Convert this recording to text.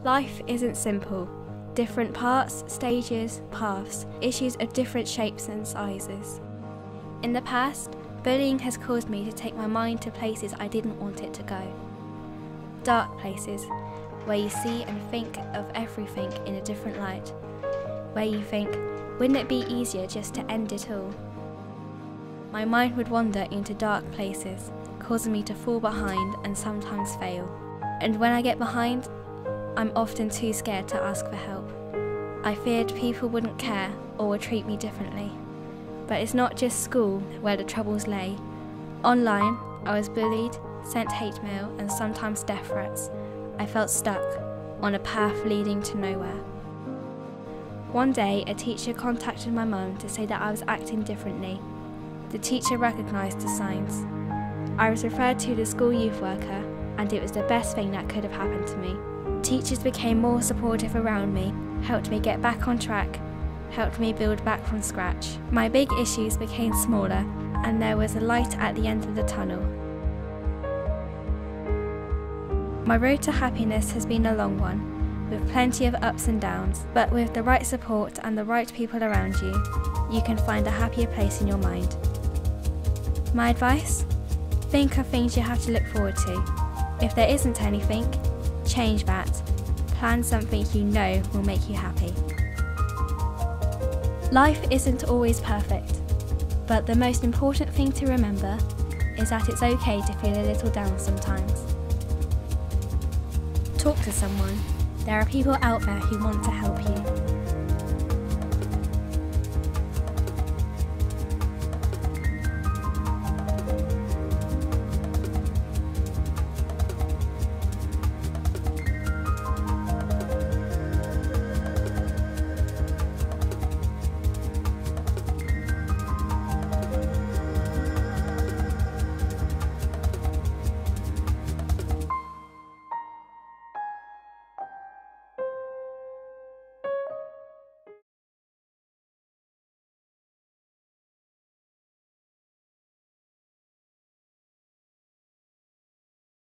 Life isn't simple. Different parts, stages, paths, issues of different shapes and sizes. In the past, bullying has caused me to take my mind to places I didn't want it to go. Dark places, where you see and think of everything in a different light. Where you think, wouldn't it be easier just to end it all? My mind would wander into dark places, causing me to fall behind and sometimes fail. And when I get behind, I'm often too scared to ask for help. I feared people wouldn't care or would treat me differently. But it's not just school where the troubles lay. Online, I was bullied, sent hate mail and sometimes death threats. I felt stuck on a path leading to nowhere. One day, a teacher contacted my mum to say that I was acting differently. The teacher recognised the signs. I was referred to the school youth worker, and it was the best thing that could have happened to me. Teachers became more supportive around me, helped me get back on track, helped me build back from scratch. My big issues became smaller, and there was a light at the end of the tunnel. My road to happiness has been a long one, with plenty of ups and downs, but with the right support and the right people around you, you can find a happier place in your mind. My advice? Think of things you have to look forward to. If there isn't anything, change that. Plan something you know will make you happy. Life isn't always perfect, but the most important thing to remember is that it's okay to feel a little down sometimes. Talk to someone. There are people out there who want to help you.